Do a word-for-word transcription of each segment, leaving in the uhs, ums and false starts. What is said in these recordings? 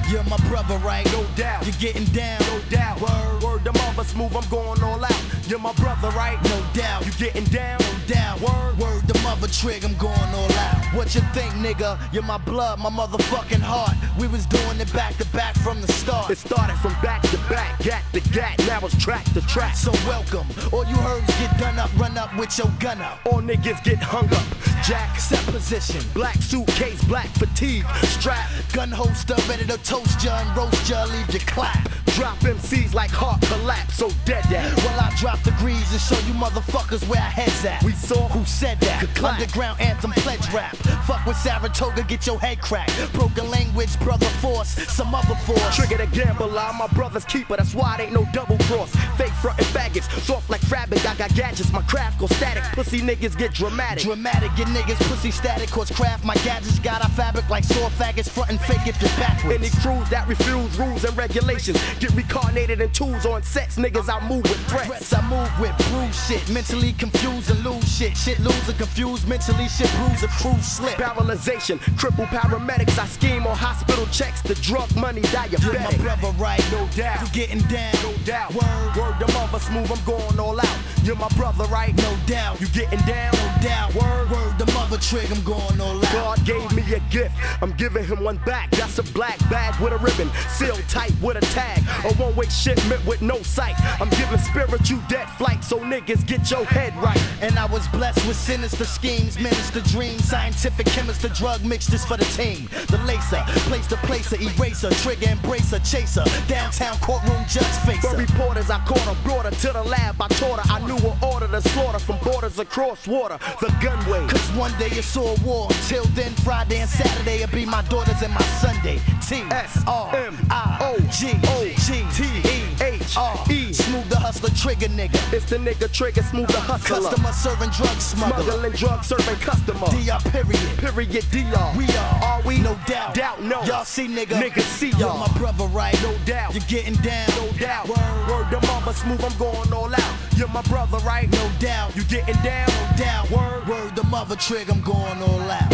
You're my brother, right? No doubt. You're getting down. No doubt. Word. Word, the mother smooth, I'm going all out. You're my brother, right? No doubt. You getting down? No doubt. Word. Word, the mother trig, I'm going all out. What you think, nigga? You're my blood, my motherfucking heart. We was doing it back to back from the start. It started from back to back, gat to gat, now it's track to track. So welcome. All you herbs get done up, run up with your gun up. All niggas get hung up. Jack, Set position. black suitcase, black fatigue, strap, Gun holster, ready to toast ya and roast ya, leave you clap. drop M Cs like heart collapse, so dead that. Well, I drop degrees and show you motherfuckers where our heads at. We saw Who said that? Clap. Underground anthem pledge rap. Fuck with Saratoga, get your head cracked. Broken language, brother force, some other force. Trigger the gamble, I'm my brother's keeper, that's why it ain't no double cross. Fake frontin' faggots, soft like fabric, I got gadgets, my craft go static. Pussy niggas get dramatic. Dramatic, get niggas pussy static, cause craft my gadgets got our fabric like sore faggots, front and fake if you're backwards. Any crews that refuse rules and regulations get reincarnated in tools on sets, niggas I move with threats. Threats I move with, bruise shit, mentally confused and lose shit. Shit lose and confused, mentally shit bruise and crew slip. Paralyzation, cripple paramedics, I scheme on hospital checks, the drug money diabetic. You're my brother, right? No doubt. You getting down? No doubt. Word. Word, the mother smooth, I'm going all out. You're my brother, right? No doubt. You getting down? No doubt. Word. Word, the mother trig, I'm going all out. God gave me a gift, I'm giving him one back. That's a black bag with a ribbon, sealed tight with a tag. A one-way shipment with no sight. I'm giving spiritual dead flight, so niggas get your head right. And I was blessed with sinister schemes, minister dreams, scientific chemist, the drug mixtures for the team. The lacer, place to placer, eraser, trigger embracer, chaser, downtown courtroom judge For facer. reporters, I caught her, brought her to the lab, I taught her. I knew her order to slaughter from borders across water, the gunway. Cause one day you saw a war, until then Friday and Saturday it'll be my daughters and my Sunday. T S R M I O G O G T E H R E. Smooth the hustler trigger nigga. It's the nigga trigger, smooth the hustler. Customer serving drug smuggler. Smuggling, drug serving customer. D R period. Period D R. We are. Are we? No doubt. Doubt no. Y'all see nigga. Niggas see You're y'all. my brother, right? No doubt. You're getting down. No doubt. Word. Word, the mother smooth, I'm going all out. You're my brother, right? No doubt. You getting down? No doubt. Word. Word, the mother trig, I'm going all out.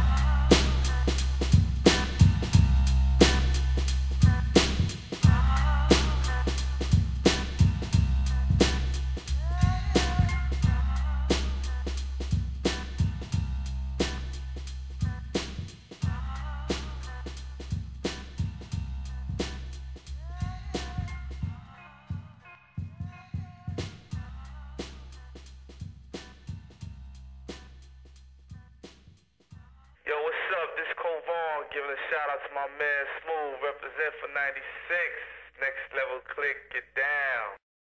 Yo, what's up? This Covon giving a shout out to my man Smooth, represent for ninety-six. Next level click, get down.